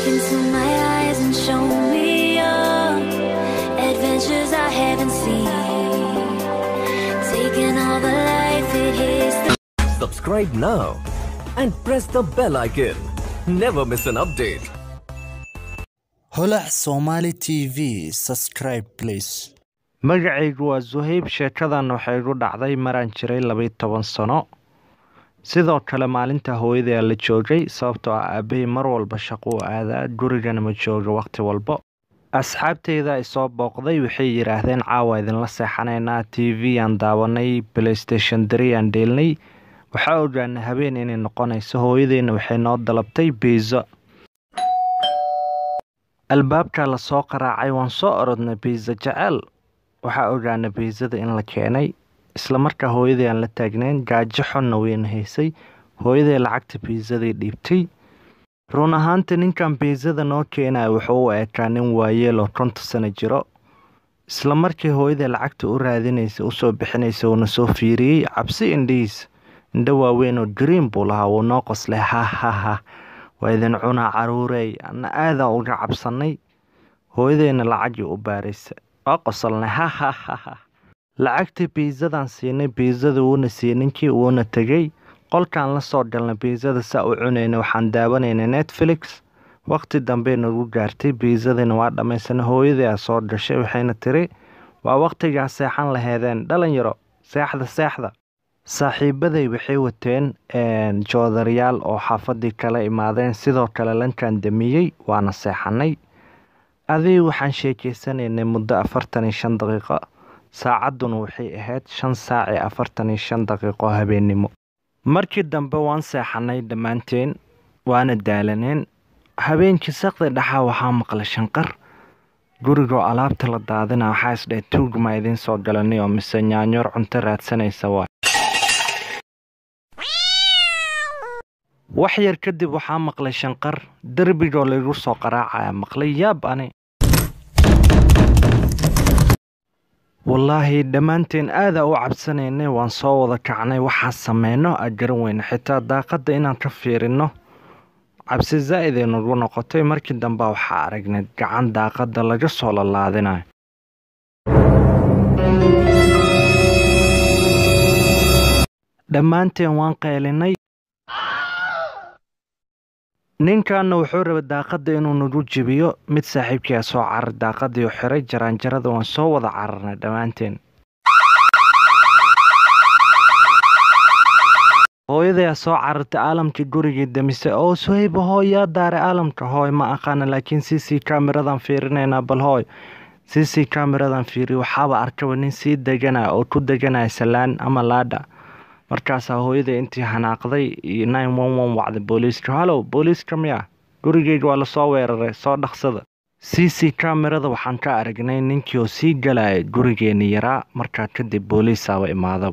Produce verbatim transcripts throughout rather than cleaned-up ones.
into my eyes and show me your adventures I haven't seen. Taking all the life it is. Subscribe now and press the bell icon. Never miss an update. holac Somali T V. Subscribe please. magacaygu waa Zuhayb. sheekadan waxay igu dhacday maraan jiray laba iyo toban sano. sidoo kale maalinta hooyaday la joogay sababtoo ah aabbahay mar walba shaqo u aadaa gurigana ma joogo waqti walba. asxaabteyda ay soo booqday waxay yiraahdeen caawa idinla seexanaynaa, T V aan daawanay, PlayStation three aan dheelnay. waxaa ogaanay habeen inay noqonayso. hooyadeyna waxay noo dalabtay pizza. albaabka la soo qaraacay, waan soo orodnay pizza jecel. waxaa ogaanay pizzada in la keenay. isla markaa hooyaday aan la taagnayn, gaajo xonna weyn haysay. hooyaday lacagta pizzadii dhiibtay. run ahaanta ninkan pizzada noo keenaya wuxuu u ekaa nin waayeel oo konton sano jiro. isla markii hooyaday lacagta u raadinaysa usoo bixinaysa uuna soo fiiriyey cabsi indhihiisa. indho waaweyn oo green buu lahaa. wuu noo qoslay, ha ha ha waa idin cunaa caruurey. ana aadaa uga cabsanay. hooyadeyna lacagii u baaraysa, waa qosolnay, ha ha ha ha lacagtii pizzadan siinay. pizzada wuuna siiyey ninkii, wuuna tegey. qolkaan la soo galnay pizzada saa u cunayna, waxaan daawanaynay Netflix. waqti dambe nagu gaartay, pizzadina waa dhammaysanay. hooyadii aa soo gashay, waxayna tiri waa waqtigaa seexan laheedeen dhalinyaro, seexda seexda. saaxiibaday waxay wateen joodariyaal oo xaafadii kala imaadeen. sidoo kale lankaan damiyey, waana seexanay. adii waxaan sheekeysanaynay muddo afartan iyo shan daqiiqo. saacadduna waxay ahayd shan saac iyo afartan iyo shan daqiiqo habeennimo. markii dambe waan seexanay dhammaanteen, waana daalaneen. habeenkii saqdi dhaxaa waxaa maqlay shanqar. gurigoo alaabta la daadina, waxaa isdhahay tuugma idiin soo galanay oo mise nyaanyoor cunto raadsanaysa waa. wax yar kadib waxaa maqlay shanqar. derbigoo laygu soo qaraacaya maqlay. yaab ani wallaahi dhammaanteen aadaa u cabsanaynay. waan soo wada kacnay. waxaa sameyno a garan weyne. xitaa daaqadda inaan ka fiirino cabsi zaa'id ay nagu noqotay. markii dambe waxaa aragnay gacan daaqadda laga soo lalaadinayo. dhammaanteen waan qaylinay. ninkaana wuxuu rabay daaqadda inuu nagu jibiyo. mid saaxiibkii soo carar daaqadii u xiray. jaraanjarada waan soo wada cararnay dhammaanteen. hooyaday soo carartay, aalamkii gurigii damise. oo Suhayb hooy yaa daaray aalamka. hooy ma aqaana, laakiin c c kaamiradan fiirinaynaa. bal hooy c c kaamiradan fiiri. waxaaba arkaba nin sii deganaya oo ku deganaya salaan ama laadha. markaasaa hooyaday intii hanaaqday iyo nine one one wacday booliiska. halow booliiska miya, gurigeyga waa lasoo weeraray, soo dhaqsada. c c kaamirada waxaan ka aragnay ninkii oo sii galaya gurigeeni yaraa. markaa kadib booliisaaba imaada.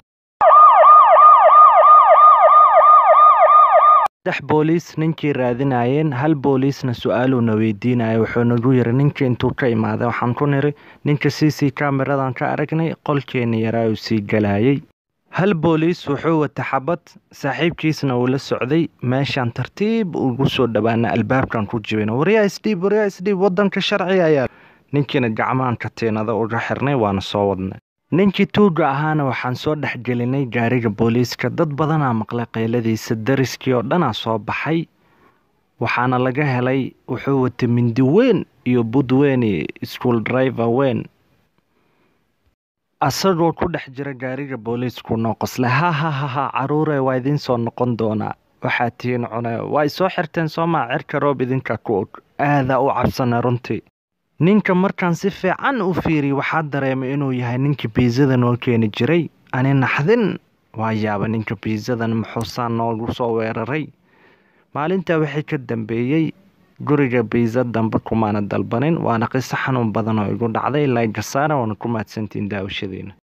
saddex booliis ninkii raadinayeen. hal booliisna su-aaluuna weydiinaya. wuxuu nagu yiri ninkii intuu ka imaaday. waxaan ku niri ninka c c kaamiradan ka aragnay qolkeeni yaraa uu sii galayay. hal booliis wuxuu wata xabad, saaxiibkiisna uu la socday. meeshaan tartiib ugu soo dhawaana, albaabkan ku jibina. waryaa isdhiib, waryaa isdhiib, wadanka sharciga ayaa. ninkiina gacmahan katiinada uga xirnay, waana soo wadnay. ninkii tuuga ahaana waxaan soo dhexgelinay gaariga booliiska. dad badanaa maqlay qayladiisa. dariskii oo dhanaa soo baxay. waxaana laga helay wuxuu wata mindi weyn iyo bud weyn iyo school driver weyn. asagoo ku dhex jira gaariga booliisku noo qoslay, ha ha ha ha caruure waa idiin soo noqon doonaa. waxaa tihiin cune, waa isoo xirteen soomaa, cirka roob idinka ku og. aadaa u cabsana runtii. ninka markaan si fiican u fiiriyey waxaa dareemay inuu yahay ninkii pizzada noo keeni jiray. ani naxdin waa yaaba, ninka pizzadan muxuusaan noogu soo weeraray. maalintaa wixii ka dambeeyey guriga pizza dambe kumaana dalbanin. waana qiso xanuun badan oo igu dhacday. like saara, waana ku mahadsantiin daawashadiina.